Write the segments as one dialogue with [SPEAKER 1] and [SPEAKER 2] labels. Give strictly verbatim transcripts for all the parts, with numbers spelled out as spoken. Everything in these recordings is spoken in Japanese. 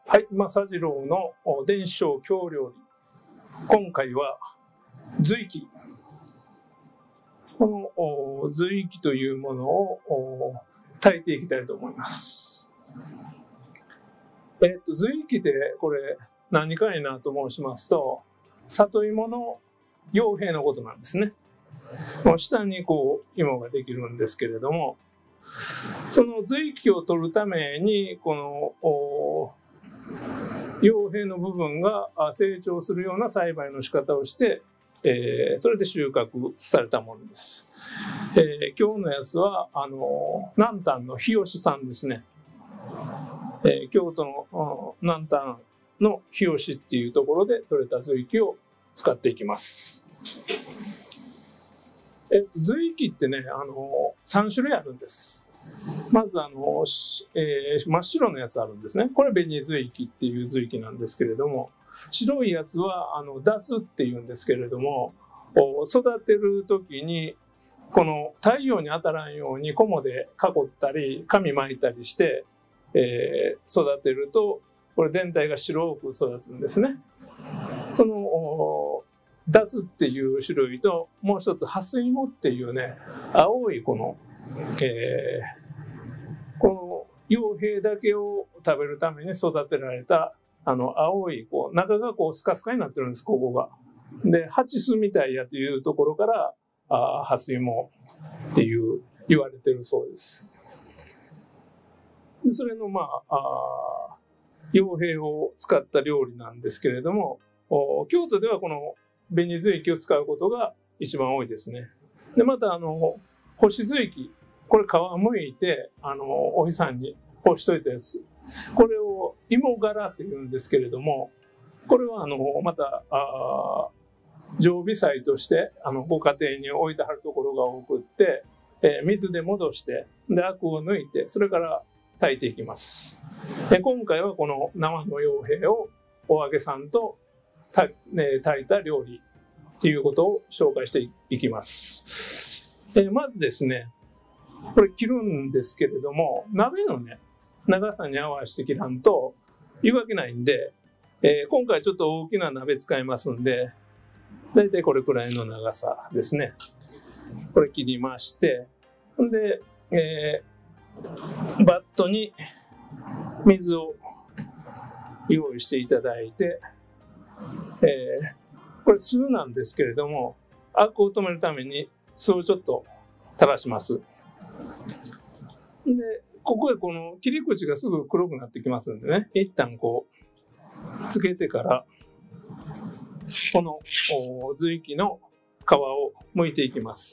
[SPEAKER 1] はい、正次郎の伝承京料理。今回は随記。この随記というものを炊いていきたいと思います。えっと、随記ってこれ何かいなと申しますと、里芋の傭兵のことなんですね。下にこう芋ができるんですけれども、その随記を取るためにこの傭兵の部分が成長するような栽培の仕方をして、えー、それで収穫されたものです。えー、今日のやつはあの南丹の日吉さんですね。えー、京都の南丹の日吉っていうところで採れた随記を使っていきます。えっと、随記ってね、あのさん種類あるんです。まずあの、えー、真っ白のやつあるんですね。これ紅随記っていう随記なんですけれども、白いやつはあのダスっていうんですけれども、育てる時にこの太陽に当たらんように菰で囲ったり紙巻いたりして、えー、育てるとこれ全体が白く育つんですね。そのダスっていう種類ともう一つハスイモっていうね、青いこの、えー、この傭兵だけを食べるために育てられたあの青いこう中がこうスカスカになってるんです、ここが。で蜂巣みたいやというところからあハスイモっていう言われてるそうです。それのまああ傭兵を使った料理なんですけれども、京都ではこの紅随記を使うことが一番多いですね。でまたあの干し随記、これ皮むいてあのお日さんに干しといたやつ、これを芋殻っていうんですけれども、これはあのまたあ常備菜としてあのご家庭に置いてはるところが多くって、えー、水で戻してでアクを抜いてそれから炊いていきます。で今回はこの生の傭兵をお揚げさんとた、ね、炊いた料理っていうことを紹介していきます。えー、まずですね、これ切るんですけれども、鍋のね長さに合わせて切らんと湯がけないんで、えー、今回ちょっと大きな鍋使いますんで、だいたいこれくらいの長さですね。これ切りまして、で、えー、バットに水を用意していただいて、えー、これ酢なんですけれども、アクを止めるために酢をちょっと垂らします。でここへこの切り口がすぐ黒くなってきますんでね、一旦こうつけてからこの随記の皮を剥いていきます。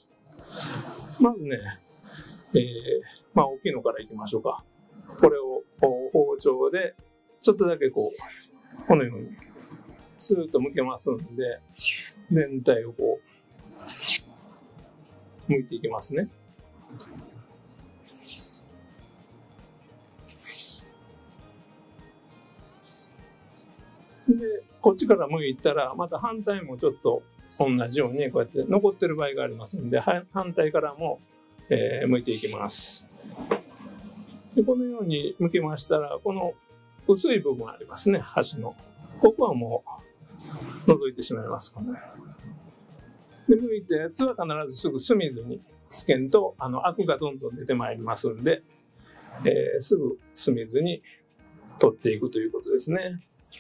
[SPEAKER 1] まずね、えー、まあ大きいのからいきましょうか。これを包丁でちょっとだけこうこのようにスーッと剥けますんで、全体をこう剥いていきますね。でこっちから剥いたらまた反対もちょっと同じようにこうやって残ってる場合がありますので、反対からも、えー、剥いていきます。でこのように剥けましたら、この薄い部分ありますね、端のここはもう除いてしまいますからね。で剥いたやつは必ずすぐ酢水につけんとあのアクがどんどん出てまいりますんで、えー、すぐ酢水に取っていくということですね。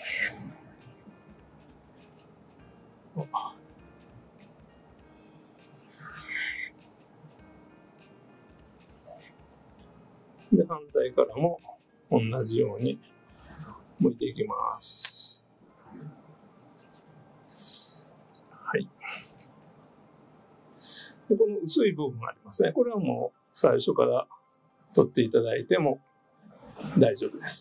[SPEAKER 1] で反対からも同じように剥いていきます。はい。でこの薄い部分がありますね。これはもう最初から取っていただいても大丈夫です。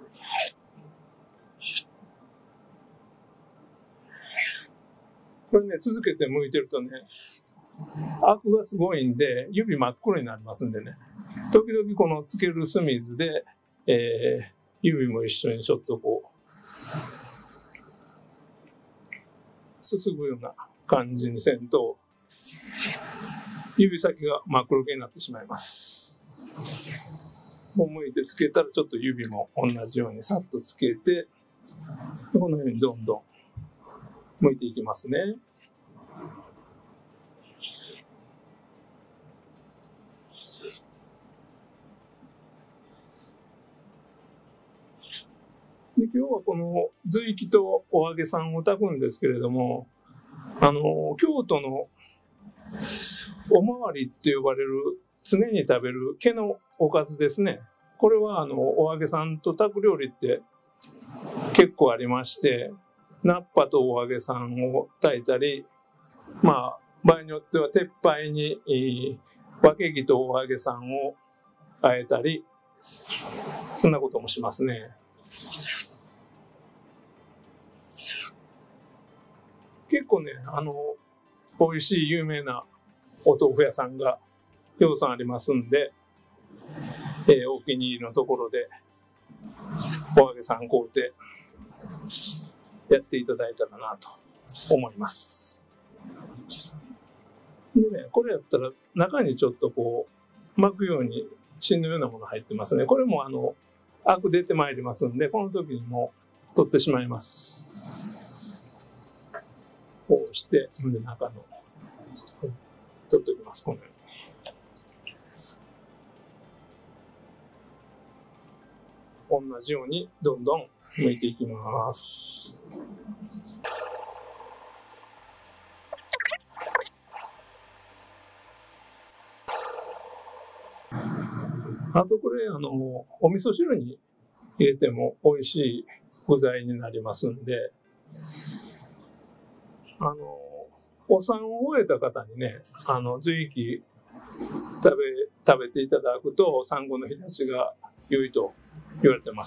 [SPEAKER 1] これね、続けて剥いてるとね、アクがすごいんで指真っ黒になりますんでね、時々このつける酢水で、えー、指も一緒にちょっとこうすすぐような感じにせんと指先が真っ黒けになってしまいます。 を向いてつけたら、ちょっと指も同じようにさっとつけて、このようにどんどん向いていきますね。で、今日はこの随息とお揚げさんを炊くんですけれども、あの、京都のおまわりって呼ばれる常に食べる毛のおかずですね。これはあの、お揚げさんと炊く料理って結構ありまして、菜っぱとお揚げさんを炊いたり、まあ、場合によっては鉄板に、えー、わけぎとお揚げさんを和えたり、そんなこともしますね。結構ね、あの、美味しい有名なお豆腐屋さんがようさんありますんで、えー、お気に入りのところでお揚げさん買うてやっていただいたらなと思います。でね、これやったら中にちょっとこう巻くように芯のようなもの入ってますね。これもあのアク出てまいりますんで、この時にもう取ってしまいます。こうして、で中の取っておきます。このように。同じようにどんどん剥いていきます。あとこれあのお味噌汁に入れても美味しい具材になりますんで、あのお産を終えた方にね、あの随息食べ食べていただくと産後の日立ちが良いと言われてます。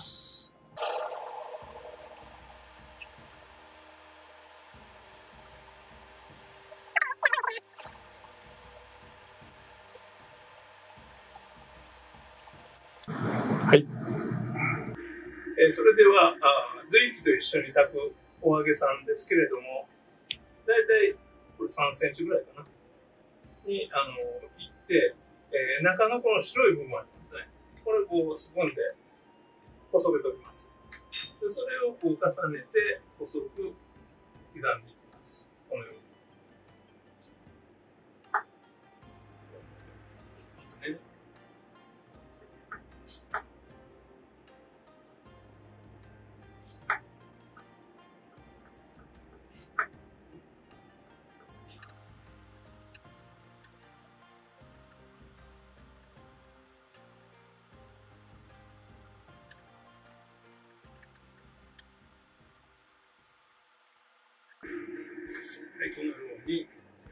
[SPEAKER 1] はい。えー、それでは随息と一緒に炊くお揚げさんですけれども、だいたいこれさんセンチぐらいかなにあの切って、えー、中のこの白い部分ありますね。これをこうスプーンでこそげておきます。でそれをこう重ねて細く刻んでいきます。このように。ですね。はい、このように、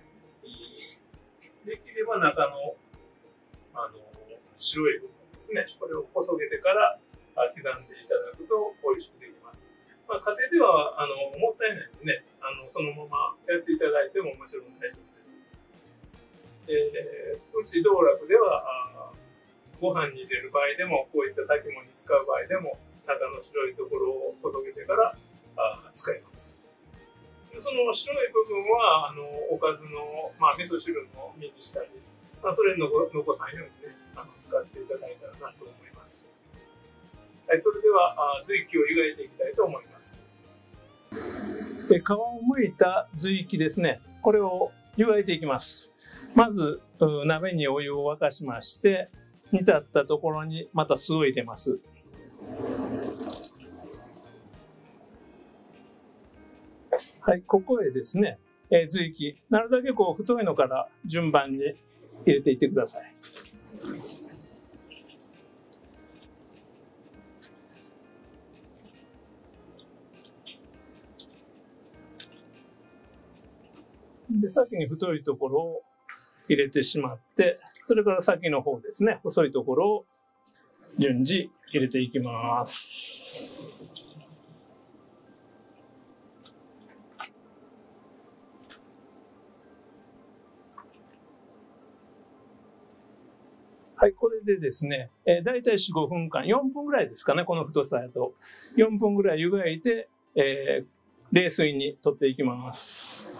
[SPEAKER 1] できれば中の、あの白い部分ですね、これをこそげてから刻んでいただくと美味しくできます。まあ、家庭ではあのもったいないのでね、あのそのままやっていただいてももちろん大丈夫です。えー、うち道楽ではご飯に入れる場合でも、こういった炊き物に使う場合でも、中の白いところをこそげてからあ使います。その白い部分はあのおかずの、まあ、味噌汁の身にしたり、まあ、それの残さんようにね、あの使っていただいたらなと思います。はい、それでは随息を湯がいていきたいと思います。で皮を剥いた随息ですね、これを湯がいていきます。まず鍋にお湯を沸かしまして、煮立ったところにまた酢を入れます。はい、ここへですね、えー、随息、なるだけこう太いのから順番に入れていってください。で、先に太いところを入れてしまって、それから先の方ですね、細いところを順次入れていきます。はい、これでですね、えー、だいたいよん、ごふんかん、よんぷんぐらいですかね、この太さだと。よんぷんぐらい湯がいて、えー、冷水に取っていきます。